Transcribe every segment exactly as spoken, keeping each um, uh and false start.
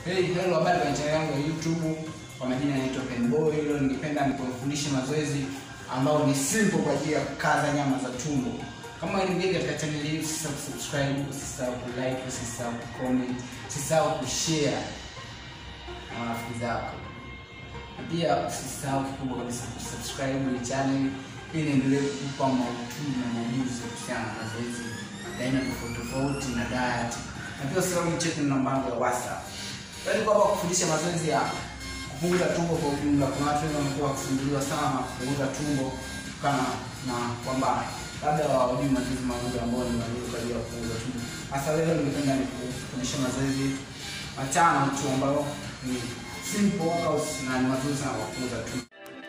Hey, hello, habari kwenye channel yangu ya YouTube. Kwa majina naitwa Penboy. Leo ningependa nikufundishe mazoezi ambayo ni simple kwa ajili ya kukaza nyama za tumbo. Kama ni mgeni katika channel hii, usisahau kusubscribe, usisahau kulike, usisahau kucomment, usisahau kushare na marafiki zako. Pia usisahau kikubwa kabisa kusubscribe hii channel ili niendelee kukupa maudhui na majuzi kuhusiana na mazoezi aina tofauti tofauti na diet. Na pia usisahau kucheki namba yangu ya WhatsApp. Yaani kwa sababu kufundisha mazoezi ya kupunguza tumbo kwa ujumla, kuna watu wengi wamekuwa wakisumbuliwa sana kupunguza tumbo kama na kwamba labda hawajui mazoezi mazuri ambayo ni mazuri kwa ajili ya kupunguza tumbo. Hasa leo ningependa nikufundishe mazoezi matano tu ambayo ni simple workouts na ni mazuri sana kwa kupunguza tumbo.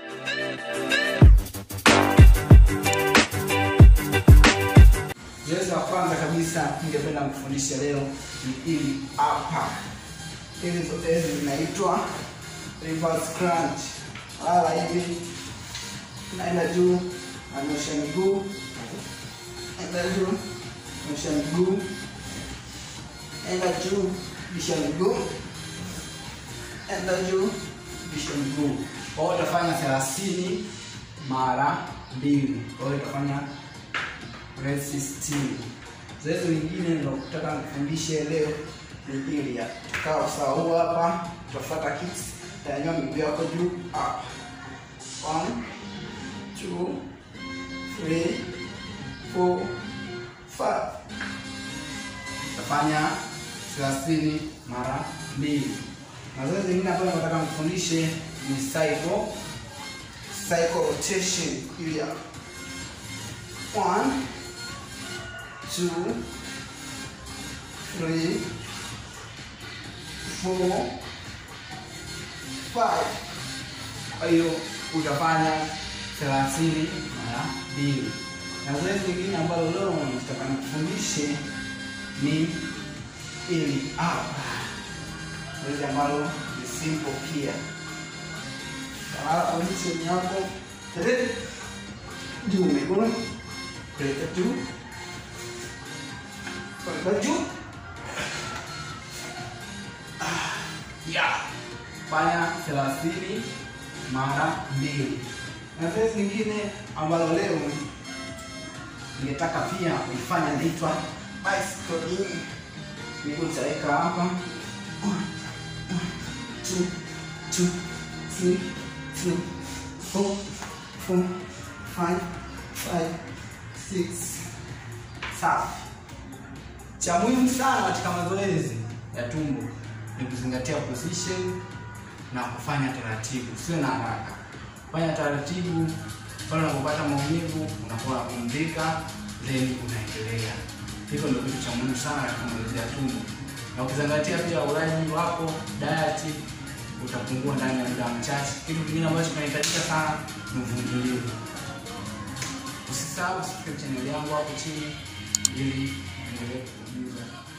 Zoezi la kwanza kabisa ningependa kufundisha leo ni hili hapa. Hizi zote hizi zinaitwa reverse crunch. Lala hivi, naenda juu, anyosha miguu, naenda juu, anyosha miguu, naenda juu, bisha miguu, naenda juu, bisha miguu. Kwa hiyo utafanya thelathini mara mbili. Kwa hiyo utafanya rest sitini. Zoezi lingine ninalotaka nikufundishe leo ni hili ya tukaa sawa hapa, utafuata kicks, utanyanyua miguu yako juu up. one two three four five. Utafanya thelathini mara mbili. Mazoezi mengine ambayo nataka nikufundishe ni cycle cycle rotation. Hili ya one two three four five. Kwa hiyo utafanya thelathini mara mbili. Na zoezi lingine ambalo leo nataka nikufundishe ni hili hapa. Zoezi ambalo ni simple pia. Kama position yako tete juu mikono peleka juu, peleka juu. Ya, fanya thelathini mara mbili. Na zoezi lingine ambalo leo ningetaka pia kuifanya inaitwa bicycle. Miguu nitaweka hapa. one, two, two, three, two, four, four, five, five, six, seven. Cha muhimu sana katika mazoezi ya tumbo ni kuzingatia position na kufanya taratibu, sio na haraka. Fanya taratibu, pale unapopata maumivu unakuwa unapumzika, then unaendelea. Hiko ndio kitu cha muhimu sana katika mazoezi ya tumbo. Na ukizingatia pia ulaji wako, diet, utapungua ndani ya muda mchache. Kitu kingine ambacho kinahitajika sana ni uvumilivu. Usisahau subscribe channel yangu hapo chini ili endelee kujifunza.